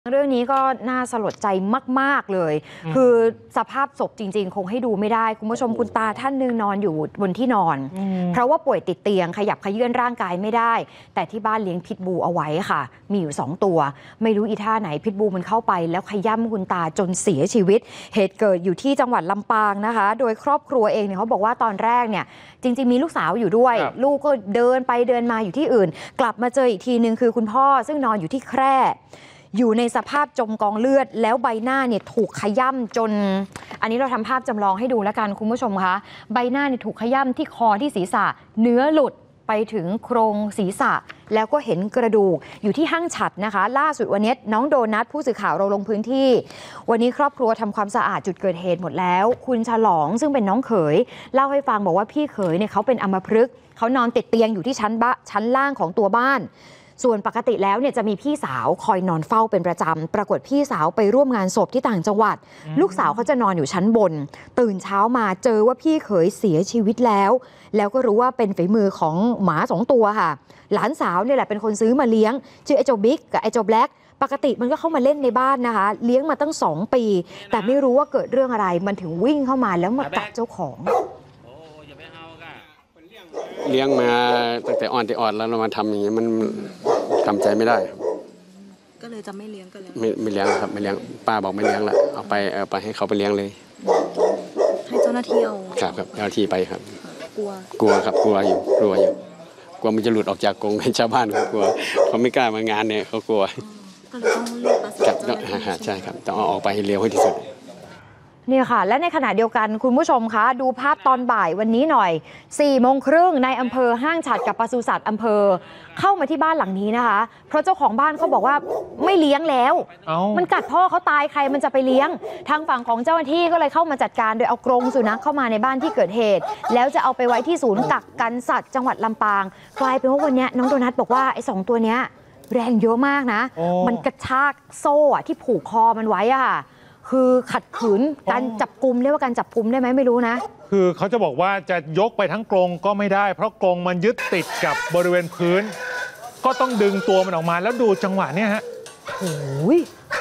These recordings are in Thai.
เรื่องนี้ก็น่าสลดใจมากๆเลยคือสภาพศพจริงๆคงให้ดูไม่ได้คุณผู้ชมคุณตาท่านนึงนอนอยู่บนที่นอนเพราะว่าป่วยติดเตียงขยับเขยื้อนร่างกายไม่ได้แต่ที่บ้านเลี้ยงพิทบูเอาไว้ค่ะมีอยู่2ตัวไม่รู้อีท่าไหนพิทบูมันเข้าไปแล้วขย้ำคุณตาจนเสียชีวิตเหตุเกิดอยู่ที่จังหวัดลำปางนะคะโดยครอบครัวเองเนี่ยเขาบอกว่าตอนแรกเนี่ยจริงๆมีลูกสาวอยู่ด้วยลูกก็เดินไปเดินมาอยู่ที่อื่นกลับมาเจออีกทีนึงคือคุณพ่อซึ่งนอนอยู่ที่แคร่อยู่ในสภาพจมกองเลือดแล้วใบหน้าเนี่ยถูกขย้ำจนอันนี้เราทำภาพจำลองให้ดูแล้วกันคุณผู้ชมคะใบหน้าเนี่ยถูกขย้ำที่คอที่ศีรษะเนื้อหลุดไปถึงโครงศีรษะแล้วก็เห็นกระดูกอยู่ที่ห้างฉัตรนะคะล่าสุดวันนี้น้องโดนัทผู้สื่อข่าวเราลงพื้นที่วันนี้ครอบครัวทำความสะอาดจุดเกิดเหตุหมดแล้วคุณฉลองซึ่งเป็นน้องเขยเล่าให้ฟังบอกว่าพี่เขยเนี่ยเขาเป็นอัมพฤกษ์เขานอนติดเตียงอยู่ที่ชั้นล่างของตัวบ้านส่วนปกติแล้วเนี่ยจะมีพี่สาวคอยนอนเฝ้าเป็นประจำปรากฏพี่สาวไปร่วมงานศพที่ต่างจังหวัดลูกสาวเขาจะนอนอยู่ชั้นบนตื่นเช้ามาเจอว่าพี่เขยเสียชีวิตแล้วก็รู้ว่าเป็นฝีมือของหมา2ตัวค่ะหลานสาวเนี่ยแหละเป็นคนซื้อมาเลี้ยงชื่อไอ้เจ้าบิ๊กกับไอ้เจ้าแบล็คปกติมันก็เข้ามาเล่นในบ้านนะคะเลี้ยงมาตั้ง2 ปีแต่ไม่รู้ว่าเกิดเรื่องอะไรมันถึงวิ่งเข้ามาแล้วมากัดเจ้าของเลี้ยงมาตั้งแต่อ่อนแล้วเรามาทำอย่างนี้มันทำใจไม่ได้ก็เลยจะไม่เลี้ยงกันแล้วไม่เลี้ยงครับไม่เลี้ยงป้าบอกไม่เลี้ยงละเอาไปให้เขาไปเลี้ยงเลยให้เจ้าหน้าที่เอาครับเจ้าหน้าที่ไปครับกลัวครับกลัวมันจะหลุดออกจากกรงให้ชาวบ้านเขากลัวเขาไม่กล้ามางานเนี่ยเขากลัวก็เลยต้องเรียกประสานเจ้าหน้าที่ใช่ครับต้องเอาออกไปให้เร็วให้ที่สุดเนี่ยค่ะและในขณะเดียวกันคุณผู้ชมคะดูภาพตอนบ่ายวันนี้หน่อย4:30ในอำเภอห้างฉัตรกับปศุสัตว์อำเภอเข้ามาที่บ้านหลังนี้นะคะเพราะเจ้าของบ้านเขาบอกว่าไม่เลี้ยงแล้วมันกัดพ่อเขาตายใครมันจะไปเลี้ยงทางฝั่งของเจ้าหน้าที่ก็เลยเข้ามาจัดการโดยเอากรงสุนัขเข้ามาในบ้านที่เกิดเหตุแล้วจะเอาไปไว้ที่ศูนย์กักกันสัตว์จังหวัดลำปางกลายเป็นว่าวันนี้น้องโดนัทบอกว่าไอ้2ตัวเนี้ยแรงเยอะมากนะมันกระชากโซ่ที่ผูกคอมันไว้อะคือขัดขืนการจับกุมเรียกว่าการจับกุมได้ไหมไม่รู้นะคือเขาจะบอกว่าจะยกไปทั้งกรงก็ไม่ได้เพราะกรงมันยึดติดกับบริเวณพื้นก็ต้องดึงตัวมันออกมาแล้วดูจังหวะนี้ฮะโอ้ย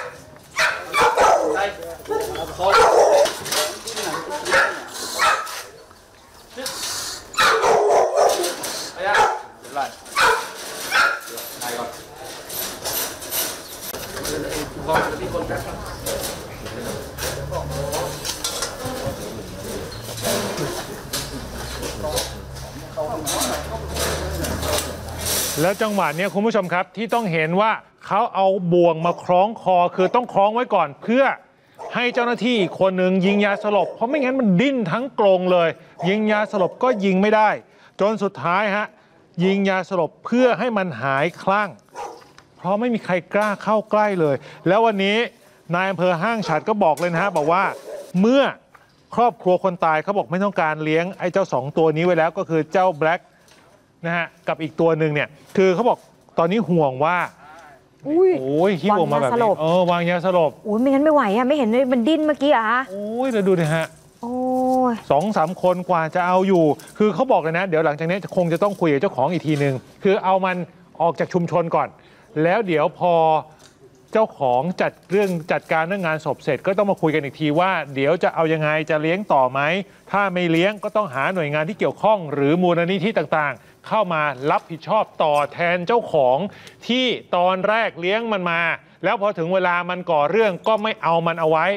แล้วจังหวะนี้คุณผู้ชมครับที่ต้องเห็นว่าเขาเอาบ่วงมาคล้องคอคือต้องคล้องไว้ก่อนเพื่อให้เจ้าหน้าที่อีกคนหนึ่งยิงยาสลบเพราะไม่งั้นมันดิ้นทั้งกรงเลยยิงยาสลบก็ยิงไม่ได้จนสุดท้ายฮะยิงยาสลบเพื่อให้มันหายคลั่งเพราะไม่มีใครกล้าเข้าใกล้เลยแล้ววันนี้นายอำเภอห้างฉัตรก็บอกเลยนะฮะบอกว่าเมื่อครอบครัวคนตายเขาบอกไม่ต้องการเลี้ยงไอ้เจ้า2ตัวนี้ไว้แล้วก็คือเจ้าแบล็คนะฮะกับอีกตัวหนึ่งเนี่ยคือเขาบอกตอนนี้ห่วงว่าโอ้ยขี้วงมาแบบนี้วางยาสลบไม่งั้นไม่ไหวอะไม่เห็นเลยมันดิ้นเมื่อกี้อะโอ้ยเราดูนะฮะ2-3 คนกว่าจะเอาอยู่คือเขาบอกเลยนะเดี๋ยวหลังจากนี้คงจะต้องคุยกับเจ้าของอีกทีนึงคือเอามันออกจากชุมชนก่อนแล้วเดี๋ยวพอเจ้าของจัดการเรื่องงานศพเสร็จก็ต้องมาคุยกันอีกทีว่าเดี๋ยวจะเอายังไงจะเลี้ยงต่อไหมถ้าไม่เลี้ยงก็ต้องหาหน่วยงานที่เกี่ยวข้องหรือมูลนิธิต่างๆเข้ามารับผิดชอบต่อแทนเจ้าของที่ตอนแรกเลี้ยงมันมาแล้วพอถึงเวลามันก่อเรื่องก็ไม่เอามันเอาไว้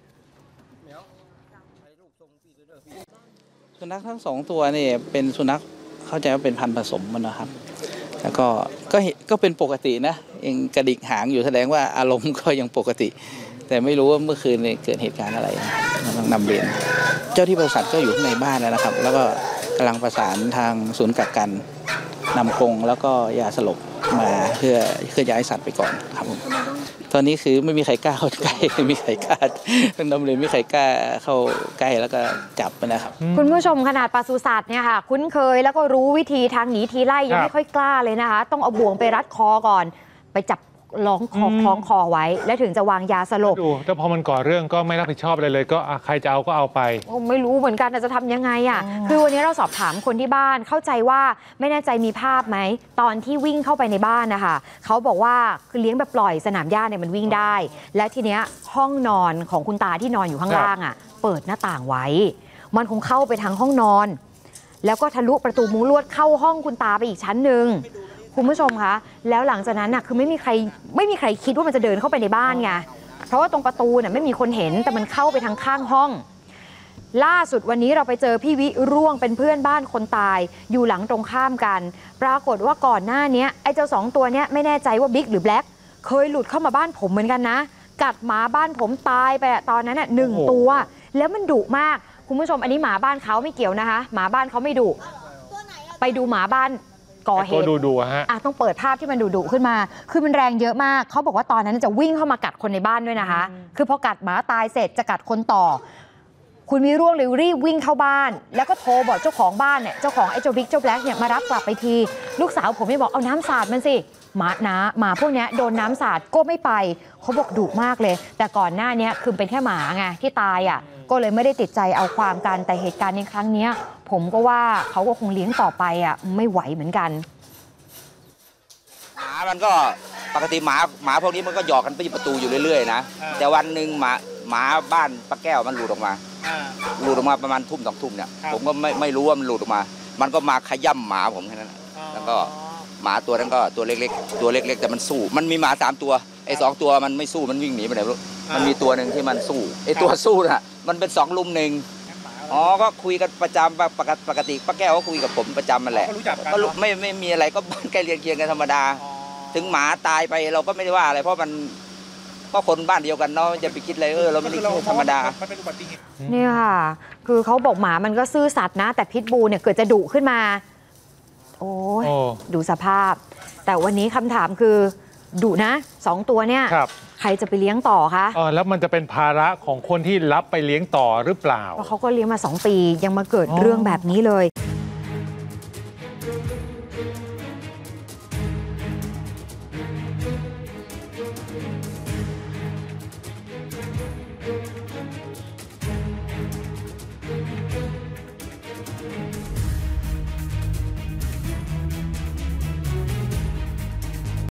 สุนัขทั้ง2 ตัวนี่เป็นสุนัขเข้าใจว่าเป็นพันธุ์ผสมมันนะครับแล้วก็เป็นปกตินะเองกระดิกหางอยู่แสดงว่าอารมณ์ก็ยังปกติแต่ไม่รู้ว่าเมื่อคืนเกิดเหตุการณ์อะไรต้องนำเรียนเจ้าที่บริษัทก็อยู่ในบ้านแล้วนะครับแล้วก็กำลังประสานทางศูนย์กักกันนำกรงแล้วก็ยาสลบมาเพื่อย้ายสัตว์ไปก่อนครับผมตอนนี้คือไม่มีใครกล้าเข้าใกล้ไม่มีใครกล้าต้องนำเรียนไม่มีใครกล้าเข้าใกล้แล้วก็จับนะครับคุณผู้ชมขนาดปศุสัตว์เนี่ยค่ะคุ้นเคยแล้วก็รู้วิธีทางหนีทีไล่ยังไม่ค่อยกล้าเลยนะคะต้องเอาบ่วงไปรัดคอก่อนไปจับร้องคอคล้องคอไว้ แล้วถึงจะวางยาสลบดูแต่พอมันก่อเรื่องก็ไม่รับผิดชอบอะไรเลยก็ใครจะเอาก็เอาไปไม่รู้เหมือนกันจะทำยังไงอ่ะคือวันนี้เราสอบถามคนที่บ้านเข้าใจว่าไม่แน่ใจมีภาพไหมตอนที่วิ่งเข้าไปในบ้านนะคะเขาบอกว่าคือเลี้ยงแบบปล่อยสนามหญ้าเนี่ยมันวิ่งได้ และทีเนี้ยห้องนอนของคุณตาที่นอนอยู่ข้างล่างอ่ะเปิดหน้าต่างไว้มันคงเข้าไปทางห้องนอนแล้วก็ทะลุประตูมุ้งลวดเข้าห้องคุณตาไปอีกชั้นหนึ่งคุณผู้ชมคะแล้วหลังจากนั้นน่ะคือไม่มีใครคิดว่ามันจะเดินเข้าไปในบ้านไงเพราะว่าตรงประตูน่ะไม่มีคนเห็นแต่มันเข้าไปทางข้างห้องล่าสุดวันนี้เราไปเจอพี่วิร่วงเป็นเพื่อนบ้านคนตายอยู่หลังตรงข้ามกันปรากฏว่าก่อนหน้านี้ไอ้เจ้า2ตัวเนี้ยไม่แน่ใจว่าบิ๊กหรือแบล็คเคยหลุดเข้ามาบ้านผมเหมือนกันนะกัดหมาบ้านผมตายไปตอนนั้นน่ะ1 ตัวแล้วมันดุมากคุณผู้ชมอันนี้หมาบ้านเขาไม่เกี่ยวนะคะหมาบ้านเขาไม่ดุไปดูหมาบ้านก่อเหตุดูฮะต้องเปิดภาพที่มันดุขึ้นมาคือมันแรงเยอะมากเขาบอกว่าตอนนั้นจะวิ่งเข้ามากัดคนในบ้านด้วยนะคะคือพอกัดหมาตายเสร็จจะกัดคนต่อคุณวิร่วงเลยรีบวิ่งเข้าบ้านแล้วก็โทรบอกเจ้าของบ้านเนี่ยเจ้าของไอ้เจ้าบิ๊กเจ้าแบล็คเนี่ยมารับกลับไปทีลูกสาวผมไม่บอกเอาน้ำสาดมันสิหมาพวกนี้โดนน้ำสาดก็ไม่ไปเขาบอกดุมากเลยแต่ก่อนหน้านี้คือเป็นแค่หมาไงที่ตายอ่ะก็เลยไม่ได้ติดใจเอาความกันแต่เหตุการณ์ในครั้งนี้ผมก็ว่าเขาก็คงเลี้ยงต่อไปอ่ะไม่ไหวเหมือนกันหมามันก็ปกติหมาพวกนี้มันก็หยอกกันไปที่ประตูอยู่เรื่อยๆนะแต่วันหนึ่งหมาบ้านป้าแก้วมันหลุดออกมาประมาณทุ่ม 2 ทุ่มเนี่ยผมก็ไม่รู้ว่ามันหลุดออกมามันก็มาขย่ำหมาผมแค่นั้นแล้วก็หมาตัวนั้นก็ตัวเล็กแต่มันสู้มันมีหมา3 ตัวไอ้2 ตัวมันไม่สู้มันวิ่งหนีไปไหนไม่รู้มันมีตัวหนึ่งที่มันสู้ไอ้ตัวสู้น่ะมันเป็น2 ลุม 1อ๋อก็คุยกันประจำปกติป้าแก้วก็คุยกับผมประจำมันแหละก็ไม่มีอะไรก็บ้านใกล้เคียงกันธรรมดาถึงหมาตายไปเราก็ไม่ได้ว่าอะไรเพราะมันก็คนบ้านเดียวกันเนาะจะไปคิดอะไรเราไม่ได้คิดธรรมดาเนี่ยค่ะคือเขาบอกหมามันก็ซื่อสัตย์นะแต่พิษบูเนี่ยเกิดจะดุขึ้นมาโอ้ยดูสภาพแต่วันนี้คำถามคือดุนะ2 ตัวเนี่ยใครจะไปเลี้ยงต่อคะแล้วมันจะเป็นภาระของคนที่รับไปเลี้ยงต่อหรือเปล่าเพราะเขาก็เลี้ยงมา2 ปียังมาเกิดเรื่องแบบนี้เลย